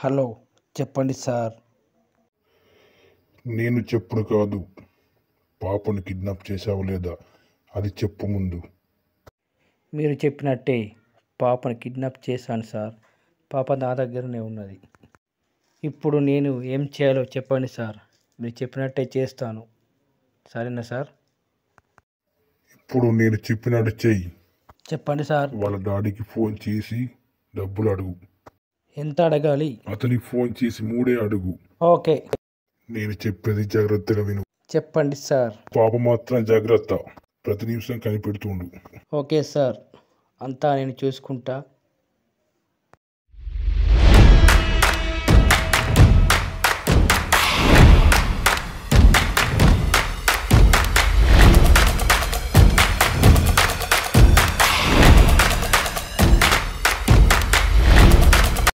Hello, చెప్పండి sir. నేను చెప్పుడు కాదు, పాపను కిడ్నాప్ చేశావు లేదా అది చెప్పు ముందు. మీరు చెప్పినట్టే పాపను కిడ్నాప్ చేశాను సార్. పాప నా దగ్గరనే ఉన్నది. ఇప్పుడు నేను ఏం చేయాలో చెప్పండి సార్. మీరు చెప్పినట్టే చేస్తాను. సరేనా సార్? ఇప్పుడు నేను చెప్పినట్టు చెయ్యి. చెప్పండి సార్. వాళ్ళ డాడీకి ఫోన్ చేసి డబ్బులు అడుగు. ఎంత అడగాలి? అతనికి ఫోన్ చేసి 3 అడుగు. ఓకే, నేను చెప్పేది జాగ్రత్తగా విను. చెప్పండి సార్. పాప మాత్రం జాగ్రత్త, ప్రతి నిమిషం కనిపెడుతుండు. ఓకే సార్, అంతా నేను చూసుకుంటా.